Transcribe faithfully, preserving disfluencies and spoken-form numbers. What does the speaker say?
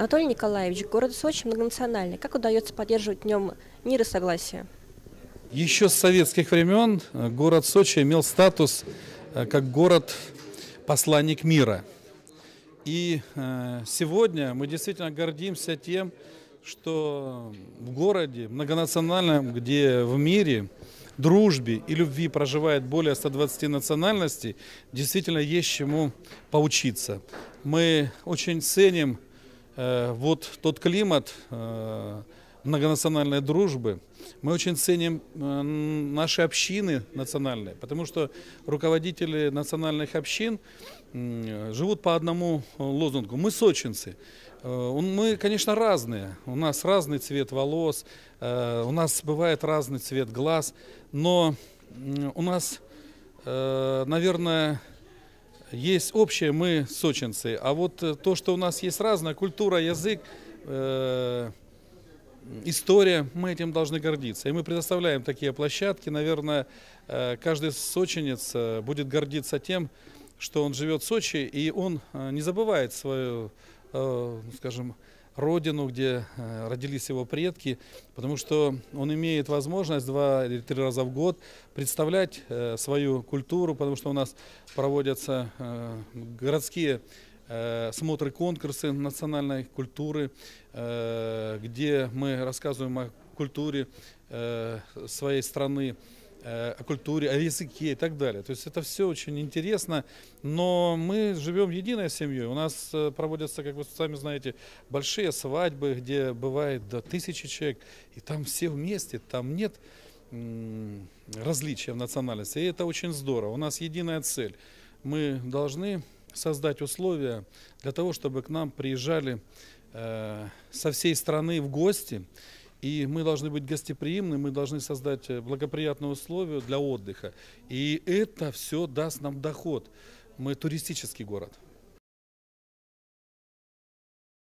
Анатолий Николаевич, город Сочи многонациональный. Как удается поддерживать в нем мир и согласие? Еще с советских времен город Сочи имел статус как город-посланник мира. И сегодня мы действительно гордимся тем, что в городе многонациональном, где в мире дружбе и любви проживает более ста двадцати национальностей, действительно есть чему поучиться. Мы очень ценим э, вот тот климат э, многонациональной дружбы. Мы очень ценим э, наши общины национальные, потому что руководители национальных общин э, живут по одному лозунгу. Мы сочинцы. Э, мы, конечно, разные. У нас разный цвет волос, э, у нас бывает разный цвет глаз, но э, у нас, э, наверное, есть общее, мы сочинцы. А вот то, что у нас есть разная культура, язык, э, история, мы этим должны гордиться. И мы предоставляем такие площадки. Наверное, каждый сочинец будет гордиться тем, что он живет в Сочи, и он не забывает свою, скажем, родину, где родились его предки, потому что он имеет возможность два или три раза в год представлять свою культуру, потому что у нас проводятся городские смотры, конкурсы национальной культуры, где мы рассказываем о культуре своей страны, о культуре, о языке и так далее. То есть это все очень интересно, но мы живем единой семьей. У нас проводятся, как вы сами знаете, большие свадьбы, где бывает до тысячи человек, и там все вместе, там нет различия в национальности, и это очень здорово. У нас единая цель. Мы должны создать условия для того, чтобы к нам приезжали э, со всей страны в гости, и мы должны быть гостеприимны, мы должны создать благоприятные условия для отдыха, и это все даст нам доход. Мы туристический город.